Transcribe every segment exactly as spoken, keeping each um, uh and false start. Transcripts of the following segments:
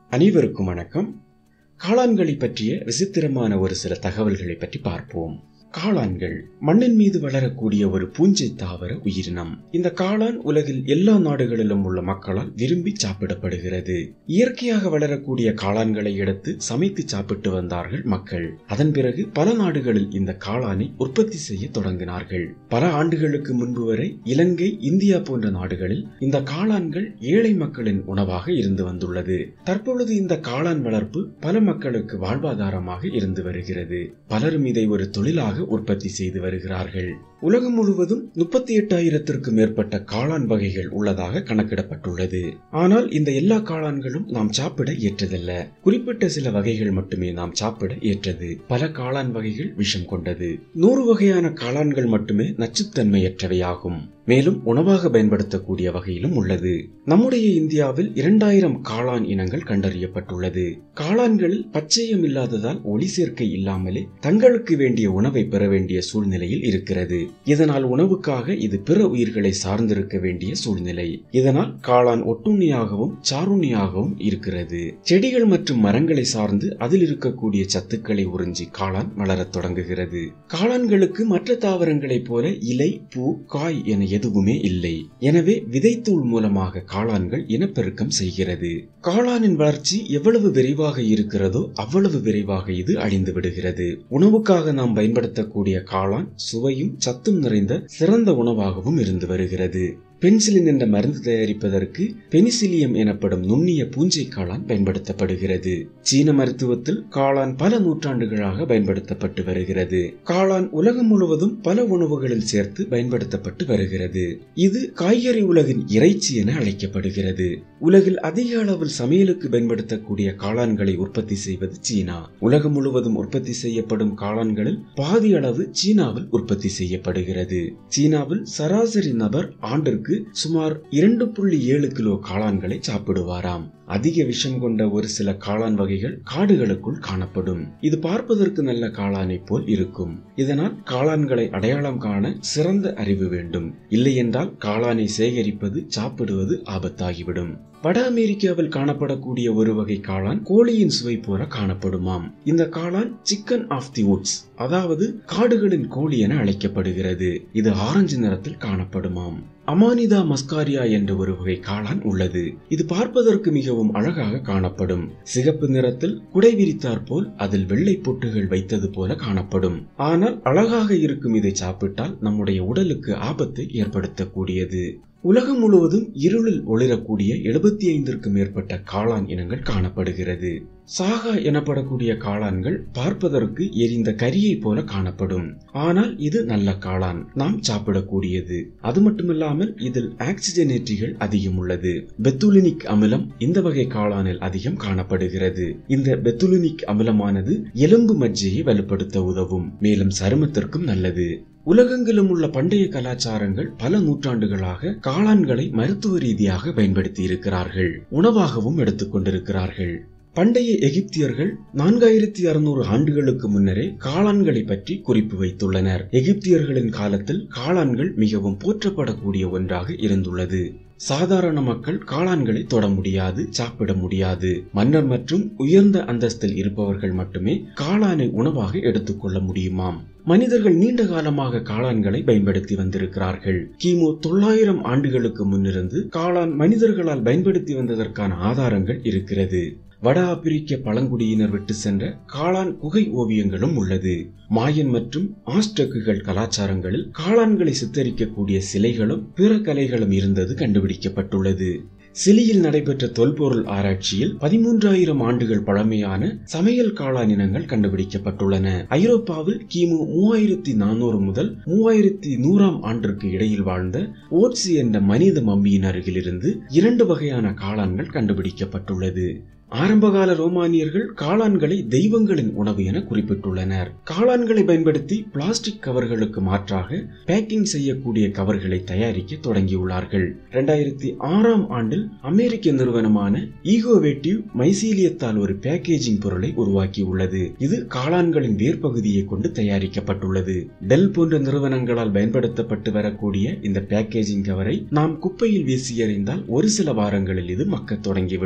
அனைவருக்கும் வணக்கம். காளான்களை பற்றிய விசித்திரமான ஒரு சில தகவல்களை பற்றி பார்ப்போம். காளான்கள் மண்ணின் மீது வளரக்கூடிய ஒரு பூஞ்சை தாவர உயிரினம். இந்த காளான் உலகில் எல்லா நாடுகளிலும் உள்ள மக்களால் விரும்பி சாப்பிடப்படுகிறது. இயற்கையாக வளரக்கூடிய காளான்களை எடுத்து சமைத்து சாப்பிட்டு வந்தார்கள் மக்கள். அதன் பிறகு பல நாடுகளில் இந்த காளானை உற்பத்தி செய்ய தொடங்கினார்கள். பல ஆண்டுகளுக்கு முன்பு வரை இலங்கை, இந்தியா போன்ற நாடுகளில் இந்த காளான்கள் ஏழை மக்களின் உணவாக இருந்து வந்துள்ளது. தற்பொழுது இந்த காளான் வளர்ப்பு பல மக்களுக்கு வாழ்வாதாரமாக இருந்து வருகிறது. பலரும் இதை ஒரு தொழிலாக உற்பத்தி செய்து வருகிறார்கள். உலகம் முழுவதும் முப்பத்தி எட்டாயிரத்திற்கு மேற்பட்ட காளான் வகைகள் உள்ளதாக கணக்கிடப்பட்டுள்ளது. ஆனால் இந்த எல்லா காளான்களும் நாம் சாப்பிட ஏற்றதல்ல. குறிப்பிட்ட சில வகைகள் மட்டுமே நாம் சாப்பிட ஏற்றது. பல காளான் வகைகள் விஷம் கொண்டது. நூறு வகையான காளான்கள் மட்டுமே நச்சுத்தன்மையற்றவையாகும். மேலும் உணவாக பயன்படுத்தக்கூடிய வகையிலும் உள்ளது. நம்முடைய இந்தியாவில் இரண்டாயிரம் காளான் இனங்கள் கண்டறியப்பட்டுள்ளது. காளான்களில் பச்சையம் இல்லாததால் ஒளி சேர்க்கை இல்லாமலே தங்களுக்கு வேண்டிய உணவை பெற வேண்டிய சூழ்நிலையில் இருக்கிறது. இதனால் உணவுக்காக இது பிற உயிர்களை சார்ந்திருக்க வேண்டிய சூழ்நிலை. இதனால் காளான் ஒட்டுண்ணியாகவும் சாருண்ணியாகவும் இருக்கிறது. செடிகள் மற்றும் மரங்களை சார்ந்து அதில் இருக்கக்கூடிய சத்துக்களை உறிஞ்சி காளான் வளரத் தொடங்குகிறது. காளான்களுக்கு மற்ற தாவரங்களைப் போல இலை, பூ, காய் என எதுவுமே இல்லை. எனவே விதைத்தூள் மூலமாக காளான்கள் இனப்பெருக்கம் செய்கிறது. காளானின் வளர்ச்சி எவ்வளவு விரைவாக இருக்கிறதோ அவ்வளவு விரைவாக இது அழிந்து விடுகிறது. உணவுக்காக நாம் பயன்படுத்தக்கூடிய காளான் சுவையும் சத்தும் நிறைந்த சிறந்த உணவாகவும் இருந்து வருகிறது. பென்சிலின் என்ற மருந்து தயாரிப்பதற்கு பெனிசிலியம் எனப்படும் நுண்ணிய பூஞ்சை காளான் பயன்படுத்தப்படுகிறது. சீன மருத்துவத்தில் காளான் பல நூற்றாண்டுகளாக பயன்படுத்தப்பட்டு வருகிறது. காளான் உலகம் முழுவதும் பல உணவுகளில் சேர்த்து பயன்படுத்தப்பட்டு வருகிறது. இது காய்கறி உலகின் இறைச்சி என அழைக்கப்படுகிறது. உலகில் அதிக அளவில் சமையலுக்கு பயன்படுத்தக்கூடிய காளான்களை உற்பத்தி செய்வது சீனா. உலகம் முழுவதும் உற்பத்தி செய்யப்படும் காளான்களில் பாதி அளவு சீனாவில் உற்பத்தி செய்யப்படுகிறது. சீனாவில் சராசரி நபர் ஆண்டிற்கு சுமார் இரண்டு புள்ளி ஏழு கிலோ காளான்களை சாப்பிடுவாராம். அதிக விஷம் கொண்ட ஒரு சில காளான் வகைகள் காடுகளுக்குள் காணப்படும். இது பார்ப்பதற்கு நல்ல காளானை போல் இருக்கும். இதனால் காளான்களை அடையாளம் காண சிறந்த அறிவு வேண்டும். இல்லை என்றால் காளானை சேகரிப்பது, சாப்பிடுவது ஆபத்தாகிவிடும். வட அமெரிக்காவில் காணப்படக்கூடிய ஒரு வகை காளான் கோழியின் சுவை போல காணப்படுமாம். இந்த காளான் சிக்கன் ஆஃப் தி வுட்ஸ், அதாவது காடுகளின் கோழி என அழைக்கப்படுகிறது. இது ஆரஞ்சு நிறத்தில் காணப்படுமாம். அமானிதா மஸ்காரியா என்ற ஒரு வகை காளான் உள்ளது. இது பார்ப்பதற்கு மிகவும் அழகாக காணப்படும். சிகப்பு நிறத்தில் குடை விரித்தார் போல் அதில் வெள்ளை பொட்டுகள் வைத்தது போல காணப்படும். ஆனால் அழகாக இருக்கும் இதை சாப்பிட்டால் நம்முடைய உடலுக்கு ஆபத்தை ஏற்படுத்தக்கூடியது. உலகம் முழுவதும் இருளில் ஒளிரக்கூடிய எழுபத்தி ஐந்திற்கும் மேற்பட்ட காளான் இனங்கள் காணப்படுகிறது. சாகா எனப்படக்கூடிய காளான்கள் பார்ப்பதற்கு எரிந்த கரியை போல காணப்படும். ஆனால் இது நல்ல காளான், நாம் சாப்பிடக்கூடியது. அது மட்டுமில்லாமல் இதில் ஆக்சிஜனேற்றிகள் அதிகம் உள்ளது. பெத்துலினிக் அமிலம் இந்த வகை காளானில் அதிகம் காணப்படுகிறது. இந்த பெத்துலினிக் அமிலமானது எலும்பு மஜ்ஜையை வலுப்படுத்த உதவும். மேலும் சருமத்திற்கும் நல்லது. உலகெங்கிலும் உள்ள பண்டைய கலாச்சாரங்கள் பல நூற்றாண்டுகளாக காளான்களை மருத்துவ ரீதியாக பயன்படுத்தி இருக்கிறார்கள். உணவாகவும் எடுத்துக் கொண்டிருக்கிறார்கள். பண்டைய எகிப்தியர்கள் நான்காயிரத்தி அறுநூறு ஆண்டுகளுக்கு முன்னரே காளான்களை பற்றி குறிப்பு வைத்துள்ளனர். எகிப்தியர்களின் காலத்தில் காளான்கள் மிகவும் போற்றப்படக்கூடிய ஒன்றாக இருந்துள்ளது. சாதாரண மக்கள் காளான்களை தொட முடியாது, சாப்பிட முடியாது. மன்னர் மற்றும் உயர்ந்த அந்தஸ்தில் இருப்பவர்கள் மட்டுமே காளானை உணவாக எடுத்துக்கொள்ள முடியுமாம். மனிதர்கள் நீண்ட காலமாக காளான்களை பயன்படுத்தி வந்திருக்கிறார்கள். கிமு தொள்ளாயிரம் ஆண்டுகளுக்கு முன்னிருந்து காளான் மனிதர்களால் பயன்படுத்தி வந்ததற்கான ஆதாரங்கள் இருக்கிறது. வட ஆப்பிரிக்க பழங்குடியினர் விட்டு சென்ற காளான் குகை ஓவியங்களும் உள்ளது. மாயன் மற்றும் ஆஸ்டக்குகள் கலாச்சாரங்களில் காளான்களை சித்தரிக்கக்கூடிய சிலைகளும் பிற கலைகளும் இருந்தது கண்டுபிடிக்கப்பட்டுள்ளது. சிலியில் நடைபெற்ற தொல்பொருள் ஆராய்ச்சியில் பதிமூன்றாயிரம் ஆண்டுகள் பழமையான சமையல் காளான் இனங்கள் கண்டுபிடிக்கப்பட்டுள்ளன. ஐரோப்பாவில் கிமு மூவாயிரத்தி நானூறு முதல் மூவாயிரத்தி நூறாம் ஆண்டிற்கு இடையில் வாழ்ந்த ஓட்சி என்ற மனித மம்மியின் அருகிலிருந்து இரண்டு வகையான காளான்கள் கண்டுபிடிக்கப்பட்டுள்ளது. ஆரம்பகால ரோமானியர்கள் காளான்களை தெய்வங்களின் உணவு என குறிப்பிட்டுள்ளனர். காளான்களை பயன்படுத்தி பிளாஸ்டிக் கவர்களுக்கு மாற்றாக பேக்கிங் செய்யக்கூடிய கவர்களை தயாரிக்க தொடங்கியுள்ளார்கள். இரண்டாயிரத்தி ஆறாம் ஆண்டில் அமெரிக்க நிறுவனமான ஈகோவேட்டிவ் மைசீலியத்தால் ஒரு பேக்கேஜிங் பொருளை உருவாக்கியுள்ளது. இது காளான்களின் வேர்பகுதியை கொண்டு தயாரிக்கப்பட்டுள்ளது. டெல் போன்ற நிறுவனங்களால் பயன்படுத்தப்பட்டு வரக்கூடிய இந்த பேக்கேஜிங் கவரை நாம் குப்பையில் வீசி எறிந்தால் ஒரு சில வாரங்களில் இது மக்கத் தொடங்கிவிடும்.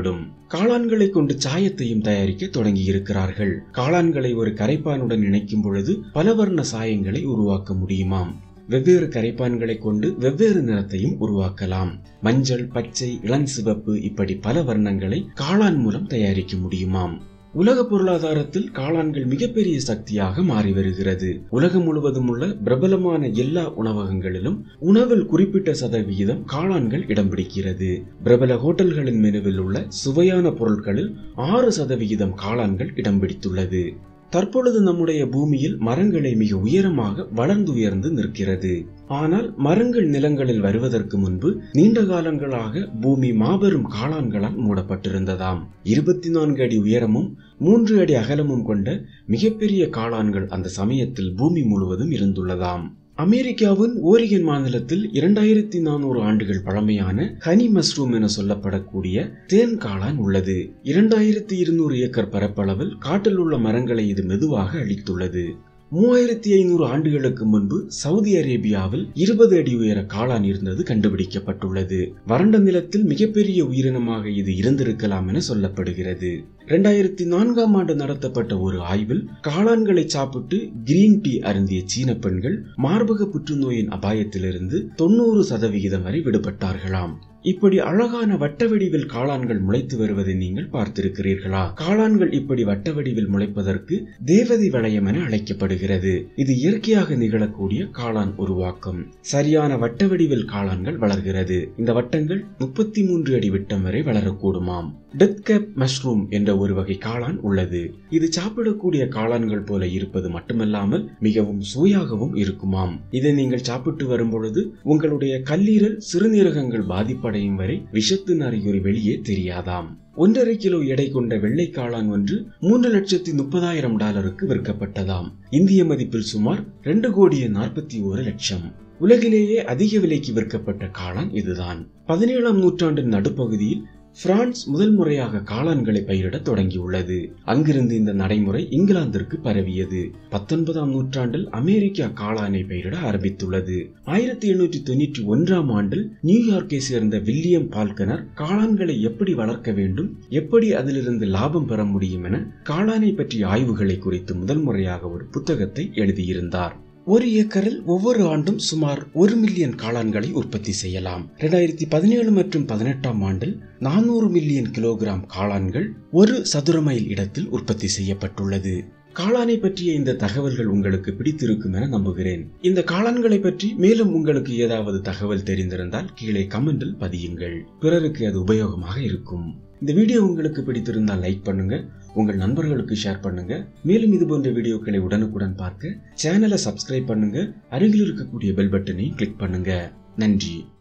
காளான்களை கொண்டு சாயத்தையும் தயாரிக்க தொடங்கி இருக்கிறார்கள். காளான்களை ஒரு கரைப்பானுடன் இணைக்கும் பொழுது பல வர்ண சாயங்களை உருவாக்க முடியுமாம். வெவ்வேறு கரைப்பான்களை கொண்டு வெவ்வேறு நிறத்தையும் உருவாக்கலாம். மஞ்சள், பச்சை, இளஞ்சிவப்பு இப்படி பல வர்ணங்களை காளான் மூலம் தயாரிக்க முடியுமாம். உலக பொருளாதாரத்தில் காளான்கள் மிகப்பெரிய சக்தியாக மாறி வருகிறது. உலகம் முழுவதும் உள்ள பிரபலமான எல்லா உணவகங்களிலும் உணவில் குறிப்பிட்ட சதவிகிதம் காளான்கள் இடம் பிடிக்கிறது. பிரபல ஹோட்டல்களின் மெனுவில் உள்ள சுவையான பொருட்களில் ஆறு சதவிகிதம் காளான்கள் இடம் பிடித்துள்ளது. தற்பொழுது நம்முடைய பூமியில் மரங்களை மிக உயரமாக வளர்ந்துயர்ந்து நிற்கிறது. ஆனால் மரங்கள் நிலங்களில் வருவதற்கு முன்பு நீண்ட காலங்களாக பூமி மாபெரும் காளான்களால் மூடப்பட்டிருந்ததாம். இருபத்தி நான்கு அடி உயரமும் மூன்று அடி அகலமும் கொண்ட மிகப்பெரிய காளான்கள் அந்த சமயத்தில் பூமி முழுவதும் இருந்துள்ளதாம். அமெரிக்காவின் ஓரிகன் மாநிலத்தில் இரண்டாயிரத்தி நானூறு ஆண்டுகள் பழமையான ஹனி மஷ்ரூம் என சொல்லப்படக்கூடிய தேன் காளான் உள்ளது. இரண்டாயிரத்தி இருநூறு ஏக்கர் பரப்பளவில் காட்டில் உள்ள மரங்களை இது மெதுவாக அழித்துள்ளது. மூவாயிரத்தி ஐநூறு ஆண்டுகளுக்கு முன்பு சவுதி அரேபியாவில் இருபது அடி உயர காளான் இருந்தது கண்டுபிடிக்கப்பட்டுள்ளது. வறண்ட நிலத்தில் மிகப்பெரிய உயிரினமாக இது இருந்திருக்கலாம் என சொல்லப்படுகிறது. இரண்டாயிரத்தி நான்காம் ஆண்டு நடத்தப்பட்ட ஒரு ஆய்வில் காளான்களை சாப்பிட்டு கிரீன் டீ அருந்திய சீன பெண்கள் மார்பக புற்றுநோயின் அபாயத்திலிருந்து தொண்ணூறு சதவிகிதம் வரை விடுபட்டார்களாம். இப்படி அழகான வட்ட வடிவில் காளான்கள் முளைத்து வருவதை நீங்கள் பார்த்திருக்கிறீர்களா? காளான்கள் இப்படி வட்ட வடிவில் முளைப்பதற்கு தேவதை வளையம் என அழைக்கப்படுகிறது. இது இயற்கையாக நிகழக்கூடிய காளான் உருவாக்கம். சரியான வட்ட வடிவில் காளான்கள் வளர்கிறது. இந்த வட்டங்கள் முப்பத்தி மூன்று அடி விட்டம் வரை வளரக்கூடுமாம். டெத் கேப் மஷ்ரூம் என்ற ஒரு வகை காளான் உள்ளது. இது சாப்பிடக்கூடிய காளான்கள் போல இருப்பது மட்டுமல்லாமல் மிகவும் சுவையாகவும் இருக்குமாம். இதை நீங்கள் சாப்பிட்டு வரும் பொழுது உங்களுடைய கல்லீரல், சிறுநீரகங்கள் பாதிப்படையும் வரை விஷத்தின் அறிகுறி வெளியே தெரியாதாம். ஒன்றரை கிலோ எடை கொண்ட வெள்ளை காளான் ஒன்று மூன்று லட்சத்தி முப்பதாயிரம் டாலருக்கு விற்கப்பட்டதாம். இந்திய மதிப்பில் சுமார் இரண்டு கோடியே நாற்பத்தி ஒரு லட்சம். உலகிலேயே அதிக விலைக்கு விற்கப்பட்ட காளான் இதுதான். பதினேழாம் நூற்றாண்டின் நடுப்பகுதியில் பிரான்ஸ் முதல் முறையாக காளான்களை பயிரிட தொடங்கியுள்ளது. அங்கிருந்து இந்த நடைமுறை இங்கிலாந்திற்கு பரவியது. பத்தொன்பதாம் நூற்றாண்டில் அமெரிக்கா காளானை பயிரிட ஆரம்பித்துள்ளது. ஆயிரத்தி எண்ணூற்றி தொண்ணூற்றி ஒன்றாம் ஆண்டில் நியூயார்க்கை சேர்ந்த வில்லியம் பால்கனர் காளான்களை எப்படி வளர்க்க வேண்டும், எப்படி அதிலிருந்து லாபம் பெற முடியும் என காளானை பற்றிய ஆய்வுகளை குறித்து முதல் முறையாக ஒரு புத்தகத்தை எழுதியிருந்தார். ஒரு ஏக்கரில் ஒவ்வொரு ஆண்டும் சுமார் ஒரு மில்லியன் காளான்களை உற்பத்தி செய்யலாம். இரண்டாயிரத்தி பதினேழு மற்றும் பதினெட்டாம் ஆண்டில் நானூறு மில்லியன் கிலோகிராம் காளான்கள் ஒரு சதுர மைல் இடத்தில் உற்பத்தி செய்யப்பட்டுள்ளது. காளானை பற்றிய இந்த தகவல்கள் உங்களுக்கு பிடித்திருக்கும் என நம்புகிறேன். இந்த காளான்களை பற்றி மேலும் உங்களுக்கு ஏதாவது தகவல் தெரிந்திருந்தால் கீழே கமெண்டில் பதியுங்கள். பிறருக்கு அது உபயோகமாக இருக்கும். இந்த வீடியோ உங்களுக்கு பிடித்திருந்தால் லைக் பண்ணுங்க, உங்கள் நண்பர்களுக்கு ஷேர் பண்ணுங்க. மேலும் இது போன்ற வீடியோக்களை உடனுக்குடன் பார்க்க சேனலை சப்ஸ்கிரைப் பண்ணுங்க. அருகில் இருக்கக்கூடிய பெல் பட்டனை கிளிக் பண்ணுங்க. நன்றி.